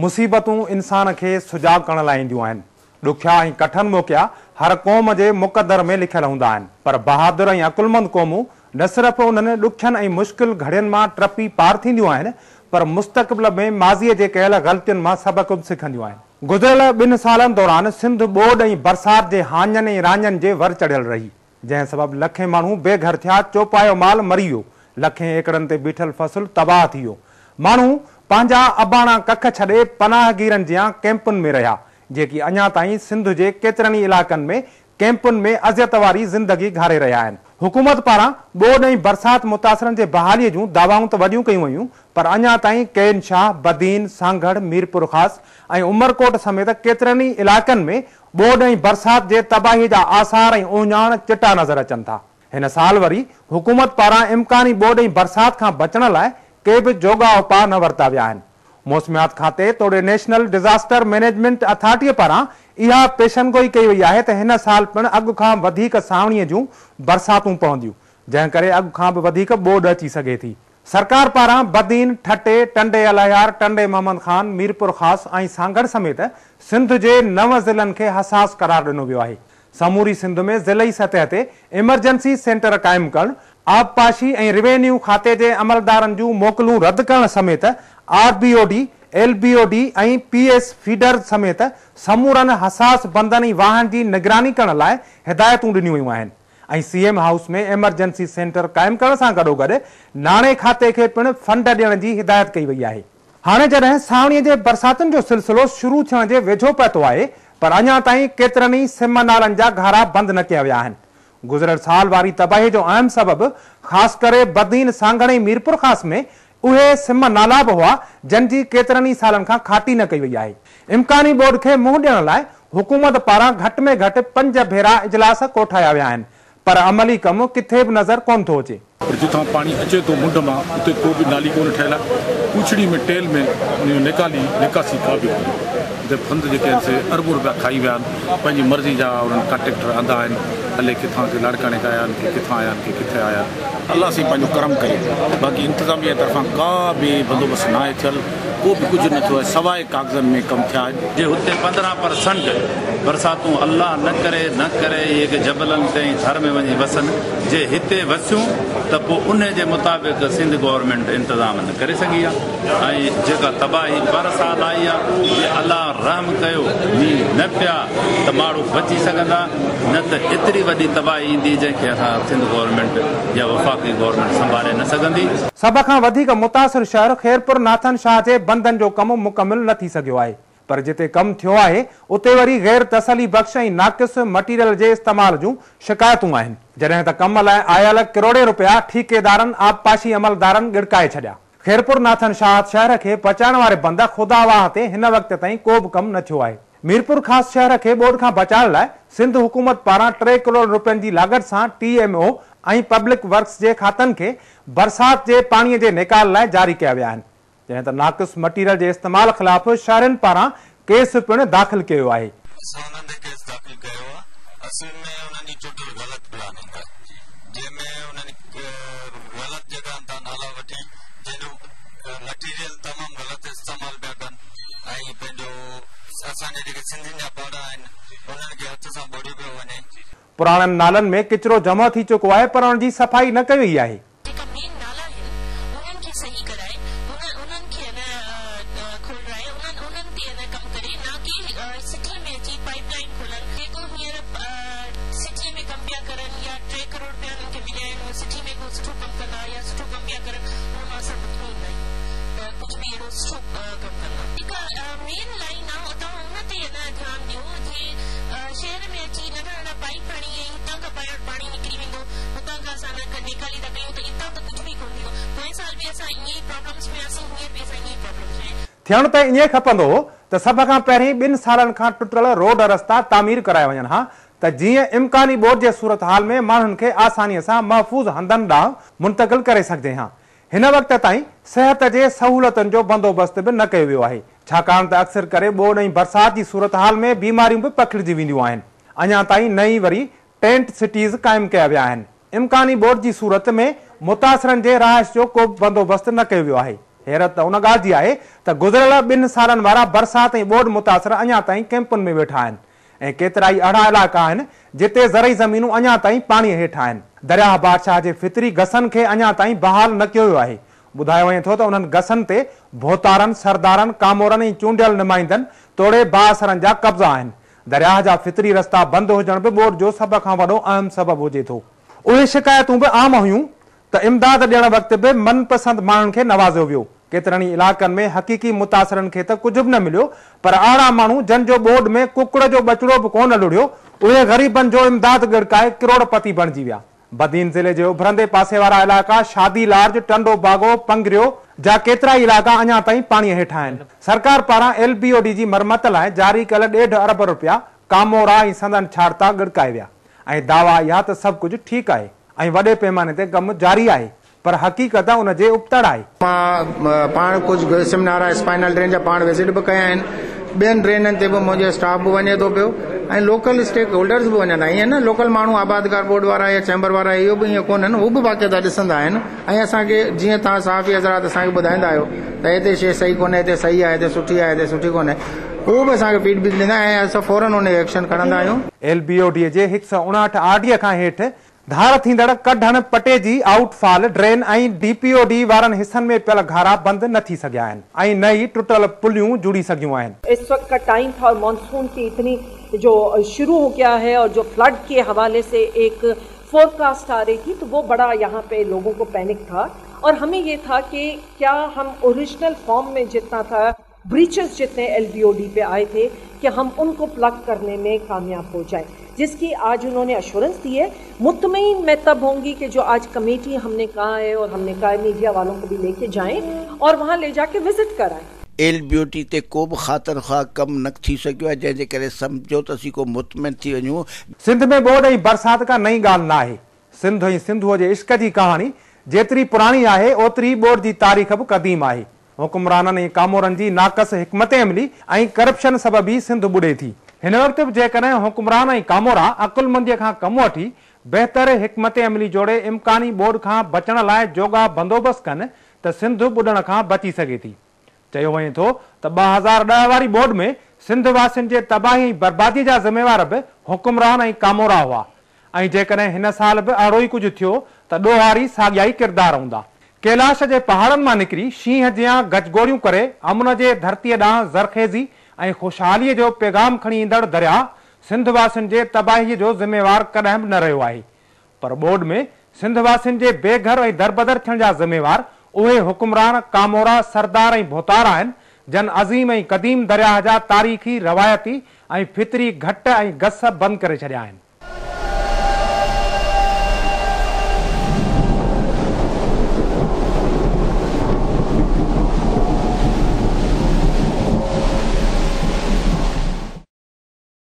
मुसीबतूं इंसान खे सुजाग करण लाइ ईंदियूं आहिनि। ॾुखिया ऐं कठिन मौक़िया हर क़ौम जे मुक़दर में लिखियल हूंदा आहिनि, पर बहादुर ऐं अकुलमंद क़ौमूं न सिर्फ़ उन्हनि ॾुखियनि ऐं मुश्किल घड़ियुनि मां टपी पार थींदियूं आहिनि, पर मुस्तक़बिल में माज़ीअ जे कयल ग़लतियुनि मां सबक़ बि सिखंदियूं आहिनि। गुज़िरियल 2 सालनि दौरान सिंध ॿोॾ ऐं बरसाति जे हाञनि ऐं राञनि जे वर चढ़ियल रही, जंहिं सबबि लखे माण्हू बेघर थिया, चौपायो माल मरी वियो, लखे एकड़नि ते बीठल फसल तबाह थी वियो। माण्हू पंहिंजा अबाणा कख छॾे पनाहगीरनि जियां कैंपुनि में रहिया, जेकी अञा ताईं सिंध जे केतिरनि इलाइक़नि में कैंपुनि में अज़ियत वारी ज़िंदगी घारे रहिया आहिनि। हुकूमत पारां ॿोॾ ऐं बरसाति मुतासिरनि जे बहालीअ जूं दावाऊं त वॾियूं कयूं वयूं, पर अञा ताईं कैन शाह, बदीन, सांगड़, मीरपुर ख़ास ऐं उमरकोट समेत केतिरनि ई इलाइक़नि में ॿोॾ ऐं बरसाति जे तबाही जा आसार ऐं ओञाण चिटा नज़र अचनि था। हिन साल वरी हुकूमत पारां इम्कानी ॿोॾ ऐं बरसाति खां बचण लाइ के बि जोगा उपाउ न वरिता विया आहिनि। मौसमियात खाते तोड़े नेशनल डिज़ास्टर मैनेजमेंट अथॉरिटीअ पारां इहा पेशनगोई कई वई आहे त हिन साल पिणु अॻु खां वधीक सावणीअ जूं बरसातूं पवंदियूं, जंहिं करे अॻु खां बि वधीक ॿोॾ अची सघे थी। सरकार पारां बदीन, ठटे, टंडे अलयार, टंडे मोहम्मद खान, मीरपुर ख़ास ऐं सांगड़ समेत सिंध जे 9 ज़िलनि खे हसास करार ॾिनो वियो आहे। समूरी सिंध में ज़िलई सतह ते इमरजेंसी सेंटर क़ाइमु करणु, आबपाशी ऐं रिवेन्यू खाते जे अमलदारनि जूं मोकलूं रद्द करण समेत RBOD, LBOD ऐं PS फीडर समेत समूरनि हसास बंदनि वाहन जी निगरानी करण लाइ हिदायतूं ॾिनियूं वयूं आहिनि ऐं CM हाउस में इमरजेंसी सेंटर क़ाइमु करण सां गॾोगॾु नाणे खाते खे पिणु फंड ॾियण जी हिदायत कई वई आहे। हाणे जॾहिं सावणीअ जे बरसातुनि जो सिलसिलो शुरू थियण जे वेझो पहुतो आहे, पर अञा ताईं केतिरनि ई सिम नालनि जा घारा बंदि न कया विया आहिनि। गुज़िरियल साल वारी तबाही जो अहम सबबु ख़ासि करे बदीन, सांगड़ ऐं मीरपुर ख़ास में उहे सिम नाला बि हुआ जंहिंजी केतिरनि ई सालनि खां खाटी न कई वई आहे। इम्कानी ॿोॾ खे मुंहुं ॾियण लाइ हुकूमत पारां घटि में घटि 5 भेरा इजलास कोठाया विया आहिनि, पर अमली कमु किथे बि नज़र कोन थो अचे। जितां पाणी अचे थो मुंड मां उते को बि नाली कोन ठहियल आहे। पूछड़ी में टेल में उन निकासी का बि कोन्हे। फंड जेके आहिनि से अरबों रुपया खाई विया आहिनि, पंहिंजी मर्ज़ी जा उन्हनि कंट्रेक्टर आंदा आहिनि, हले किथां के लाड़काणे का आया आहिनि, के किथां आया आहिनि, के किथे आया आहिनि। अल्लाह साईं पंहिंजो करम करे, बाक़ी इंतिज़ामिया तरफ़ां का बि बंदोबस्तु न आहे थियल, को बि कुझु न थियो आहे, सवाइ कागज़नि में कमु थिया आहिनि। जे हुते 15% बरसातूं अल्लाह न करे इहे के जबलनि ते थर में वञी वसनि, जे हिते वसियूं त पोइ उन जे मुताबिक़ सिंध गवर्नमेंट इंतज़ाम न करे सघी आहे। ऐं जेका तबाही पर साल आई आहे, जे अल्लाह रहम कयो मींहुं न पिया त माण्हू बची सघंदा, न त एतिरी वॾी तबाही ईंदी जंहिंखे असां सिंध गवर्नमेंट या वफ़ाक़ी गवर्नमेंट संभाले न सघंदी। सभ खां वधीक मुतासिर शहर खैरपुर नाथन शाह जे बंदनि जो कमु मुकमिल न थी सघियो आहे, पर जिते कमु थियो आहे उते वरी गैर तसली बख़्श ऐं नाक़िस मटीरियल जे इस्तेमाल जूं शिकायतूं आहिनि, जॾहिं त कम लाइ आयल करोड़े रुपया ठेकेदारनि, आबपाशी अमलदारनि गिड़काए छॾिया। खैरपुर नाथन शाह शहर खे बचाइण वारे बंद खुदावाह ते हिन वक़्त ताईं को बि कमु न थियो आहे। मीरपुर ख़ास शहर खे ॿोॾ खां बचाइण लाइ सिंध हुकूमत पारां 3 करोड़ रुपयनि जी लागत सां TMO ऐं पब्लिक वर्क्स जे खातनि खे बरसाति जे पाणीअ जे निकाल लाइ जारी कया विया आहिनि, जंहिं त नाक़िस मटीरियल जे इस्तेमाल ख़िलाफ़ शहरनि पारां केस पिणु दाख़िल कयो आहे। पुराणनि नालनि में किचरो जमा थी चुको आहे, पर उन जी सफ़ाई न कई वई आहे। थियण त ईअं खपंदो हो त सभ खां पहिरीं 2 सालनि खां टुटल रोड रस्ता तामीर कराए वञनि हा, त जीअं इम्कानी ॿोॾ जे सूरत हाल में माण्हुनि खे आसानीअ सां महफ़ूज़ हंधनि ॾांहुं मुंतक़िल करे सघिजे हा। हिन वक़्त ताईं सिहत जे सहूलियतुनि जो बंदोबस्त बि न कयो वियो आहे, छाकाणि त अक्सर करे ॿोॾ ऐं बरसाति जी सूरत हाल में बीमारियूं बि पखिड़िजी वेंदियूं आहिनि। अञा ताईं नई वरी टेंट सिटीज़ क़ाइमु कया विया आहिनि। इम्कानी ॿोॾ जी सूरत में मुतासिरनि जे रहाइश जो को बंदोबस्त न कयो वियो आहे। हैरत उन ॻाल्हि जी आहे त गुज़िरियल 2 सालनि वारा बरसात ऐं ॿोॾि मुतासिर अञा ताईं कैंपुनि में वेठा आहिनि ऐं केतिरा ई अहिड़ा इलाइक़ा आहिनि जिते ज़रई ज़मीनूं अञा ताईं पाणीअ हेठि आहिनि। दरियाह बादशाह जे फितरी गसनि खे अञा ताईं बहाल न कयो वियो आहे। ॿुधायो वञे थो त उन्हनि गसनि ते भोतारनि, सरदारनि, कामोरनि ऐं चूंडियल नुमाइंदनि तोड़े बाअसरनि जा कब्ज़ा आहिनि। दरियाह जा फितरी रस्ता बंदि हुजण बि ॿोॾि जो सभ खां वॾो अहम सबबु हुजे थो। उहे शिकायतूं बि आम हुयूं त इमदाद ॾियण वक़्तु बि मनपसंद माण्हुनि खे नवाज़ियो वियो। केतिरनि इलाइक़नि में हक़ीक़ी मुतासिरनि खे त कुझु बि न मिलियो, पर अहिड़ा माण्हू जंहिंजो ॿोॾि में कुकड़ जो बचड़ो बि कोन लुढ़ियो, उहे ग़रीबनि जो इमदाद गिड़काए करोड़पति बणिजी विया। बदीन ज़िले जे उभरंदे पासे वारा इलाइक़ा शादी लार्ज, टंडो बागो, पंगरियो जा केतिरा ई इलाइक़ा अञा ताईं पाणीअ हेठि आहिनि। सरकार पारां LBOD जी मरमत लाइ जारी कयल 1.5 अरब रुपया कामोरा ऐं संदन छाड़ता गिड़काए विया ऐं दावा इहा त सभु कुझु ठीकु आहे ऐं वॾे पैमाने ते कमु जारी आहे, पर हक़ीक़त उन जे उबतड़ आहे। पाण कुझु सेमिनार स्पाइनल ड्रेन जा पाण विज़िट बि कया आहिनि, ॿियनि ड्रेननि ते बि मुंहिंजो स्टाफ बि वञे थो पियो ऐं लोकल स्टेक होल्डर्स बि वञनि। ईअं न लोकल माण्हू आबादकार बोर्ड वारा या चैम्बर वारा इहो बि ईअं कोन्हनि, उहे बि बाक़ाइदा ॾिसंदा आहिनि ऐं असांखे जीअं तव्हां सहाफ़ी हज़रात असांखे ॿुधाईंदा आहियो त हिते शइ सही कोन्हे, हिते सही आहे, हिते सुठी आहे, हिते सुठी कोन्हे, उहो बि असांखे फीडबैक ॾींदा ऐं असां फौरन उन एक्शन खणंदा आहियूं। LBOD जे 159 RD खां हेठि धार थींदड़ कढण पटे जी आउटफॉल ड्रेन ऐं DPOD वारनि हिस्सनि में पियल घारा बंदि न थी सघिया आहिनि ऐं न ई टुटल पुलियूं जुड़ी सघियूं आहिनि। इस वक्त का टाइम था और मानसून की इतनी जो शुरू हो गया है और जो फ्लड के हवाले से एक फोरकास्ट आ रही थी, तो वो बड़ा यहाँ पे लोगों को पैनिक था और हमें ये था कि क्या हम ओरिजिनल फॉर्म में जितना था ब्रीचेस जितने LBOD पे आए थे कि हम उनको प्लग करने में कामयाब हो जाए, जिसकी आज उन्होंने अश्योरेंस दी है। मुतमईन मैं तब होंगी कि जो आज कमेटी हमने कहा है और हमने कहा है मीडिया वालों को भी लेके जाएं और वहाँ ले जाके विजिट कराएं। LBOD ते को बि ख़ातिर ख़्वाह कम न थी सघियो आहे, जंहिंजे करे सम्झो त असीं को मुतमिन थी वञूं। सिंध में ॿोॾि ऐं बरसात का नई ॻाल्हि न आहे। सिंध ऐं सिंधूअ जे इश्क जी कहाणी जेतिरी पुराणी आहे ओतिरी ॿोॾि जी तारीख़ बि क़दीम आहे। हुकुमराननि ऐं कामोरनि जी नाक़स हिकमत अमली ऐं करप्शन सबबि ई सिंध ॿुॾे थी। हिन वक़्तु बि जेकॾहिं हुकुमरान ऐं कामोरा अकुलमंदीअ खां कमु वठी बहितर हिकमत अमली जोड़े इम्कानी ॿोॾि खां बचण लाइ जोगा बंदोबस्त कनि त सिंध ॿुॾण खां बची सघे थी। चयो वञे थो त 2010 वारी ॿोॾि में सिंध वासियुनि जे तबाही ऐं बर्बादी जा ज़िम्मेवार बि हुकुमरान ऐं कामोरा हुआ ऐं जेकॾहिं हिन साल बि अहिड़ो ई कुझु थियो त ॾोहारी साॻिया ई किरदार हूंदा। कैलाश जे पहाड़नि मां निकिरी शींहं जियां गजगोड़ियूं करे अमन जे धरतीअ ॾांहुं ज़रखेज़ी ऐं ख़ुशहालीअ जो पैगाम खणी ईंदड़ दरिया सिंध वासियुनि जे तबाहीअ जो ज़िम्मेवार कॾहिं बि न रहियो आहे, पर ॿोॾि में सिंध वासियुनि जे बेघर ऐं दरबदर थियण जा ज़िम्मेवार उहे हुकुमरान, कामोरा, सरदार ऐं भोतार आहिनि जन अज़ीम ऐं क़दीम दरियाह जा तारीख़ी, रवायती ऐं फितरी घट ऐं गस बंदि करे छॾिया आहिनि।